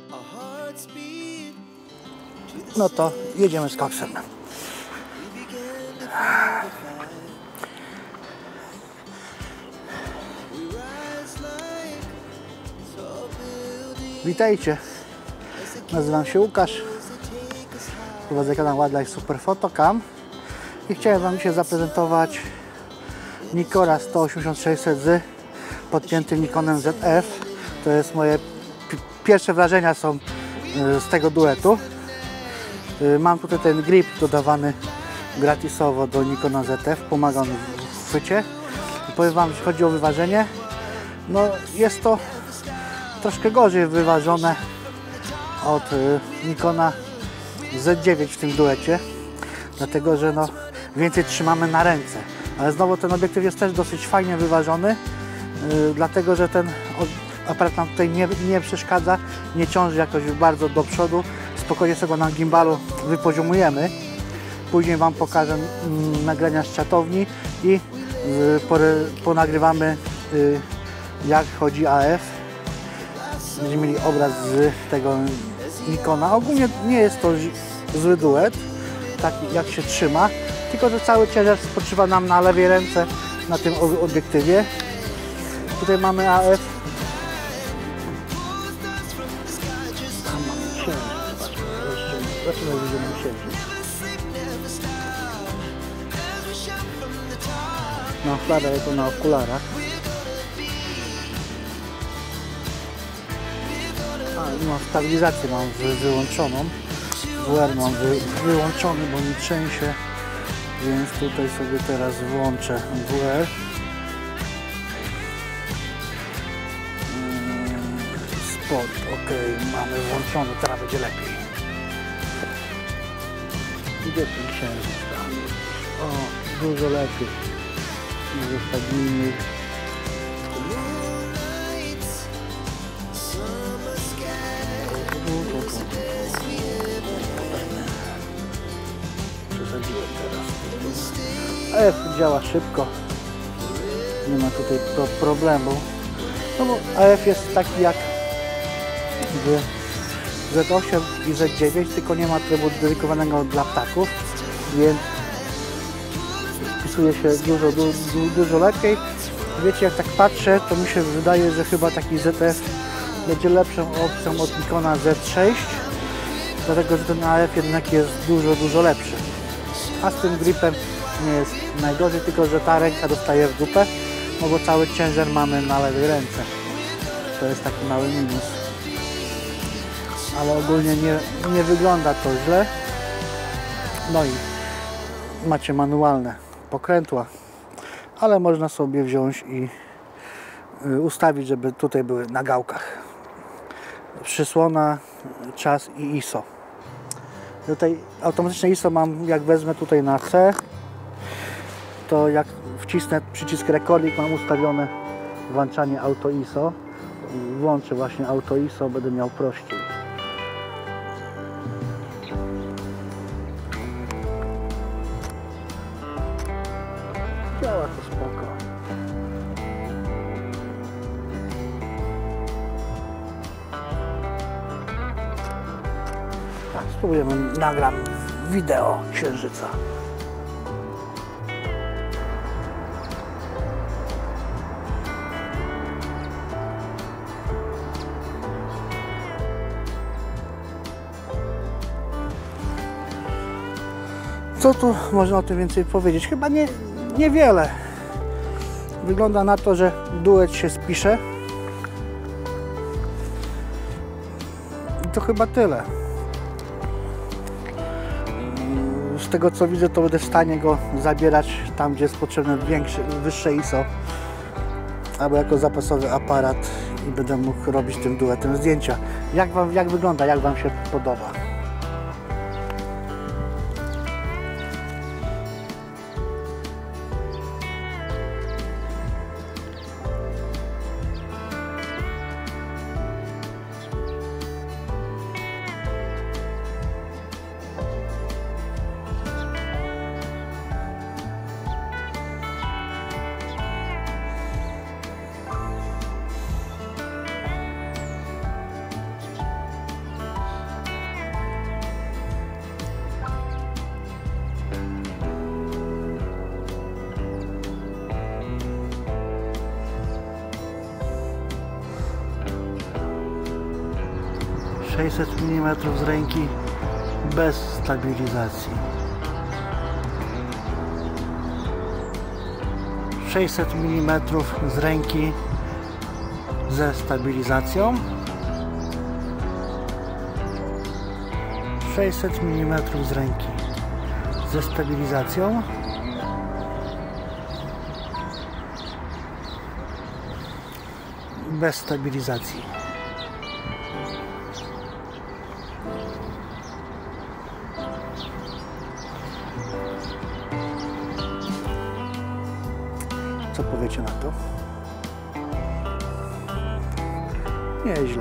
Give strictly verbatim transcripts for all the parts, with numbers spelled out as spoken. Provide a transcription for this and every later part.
No to jedziemy z koksem. Witajcie, nazywam się Łukasz, prowadzę kanał Wildlife Super Photocam i chciałem Wam dzisiaj zaprezentować Nikona sto osiemdziesiąt sześćset z podpiętym Nikonem Z F. To jest moje pierwsze wrażenia są z tego duetu. Mam tutaj ten grip dodawany gratisowo do Nikona Z F, pomaga on w chwycie. I powiem Wam, jeśli chodzi o wyważenie, no jest to troszkę gorzej wyważone od Nikona Z dziewięć w tym duecie, dlatego że no, więcej trzymamy na ręce, ale znowu ten obiektyw jest też dosyć fajnie wyważony, yy, dlatego że ten aparat nam tutaj nie, nie przeszkadza, nie ciąży jakoś bardzo do przodu, spokojnie sobie go na gimbalu wypoziomujemy. Później Wam pokażę mm, nagrania z czatowni i yy, ponagrywamy yy, jak chodzi A F. Będziemy mieli obraz z tego Nikona. Ogólnie nie jest to zły duet, taki jak się trzyma, tylko że cały ciężar spoczywa nam na lewej ręce na tym obiektywie. Tutaj mamy A F. Tam mamy księżyc, zobaczmy, jak widzimy księżyc. No, wkładam to na okularach. A, no, stabilizację mam wyłączoną. W R mam wy, wyłączony, bo mi trzęsie, więc tutaj sobie teraz włączę W R. Sport, ok, mamy włączony, teraz będzie lepiej. Gdzie ten księżyc tam jest? O, dużo lepiej. Dużo stabilniej. Przesadziłem teraz. A F działa szybko. Nie ma tutaj pro problemu. No bo A F jest taki jak w Z osiem i Z dziewięć, tylko nie ma trybu dedykowanego dla ptaków, więc wpisuje się dużo, du, du, dużo lepiej. Wiecie, jak tak patrzę, to mi się wydaje, że chyba taki Z F będzie lepszą opcją od Nikona Z sześć, dlatego że ten A F jednak jest dużo, dużo lepszy. A z tym gripem nie jest najgorzej, tylko że ta ręka dostaje w dupę, no bo cały ciężar mamy na lewej ręce. To jest taki mały minus. Ale ogólnie nie, nie wygląda to źle. No i macie manualne pokrętła, ale można sobie wziąć i ustawić, żeby tutaj były na gałkach przysłona, czas i I S O. Tutaj automatyczne I S O mam, jak wezmę tutaj na C, to jak wcisnę przycisk rekording, mam ustawione włączanie auto I S O. Włączę właśnie auto I S O, będę miał prościej. Działa to spoko. Tak, spróbujemy, nagram wideo księżyca. Co tu można o tym więcej powiedzieć? Chyba nie, niewiele. Wygląda na to, że duet się spisze. I to chyba tyle. Z tego co widzę, to będę w stanie go zabierać tam, gdzie jest potrzebne większe, wyższe I S O, albo jako zapasowy aparat i będę mógł robić tym duetem zdjęcia. Jak wam, jak wygląda, jak Wam się podoba? sześćset milimetrów z ręki bez stabilizacji. sześćset milimetrów z ręki ze stabilizacją. sześćset milimetrów z ręki ze stabilizacją. Bez stabilizacji. Co powiecie na to? Nieźle.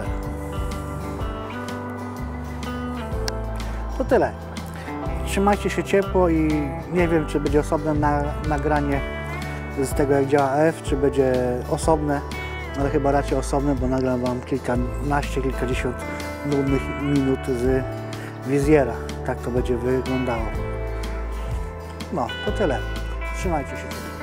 To tyle. Trzymajcie się ciepło i nie wiem, czy będzie osobne na, nagranie z tego, jak działa F, czy będzie osobne, ale chyba raczej osobne, bo nagram wam kilkanaście, kilkadziesiąt nudnych minut z wizjera. Tak to będzie wyglądało. No, to tyle. Trzymajcie się.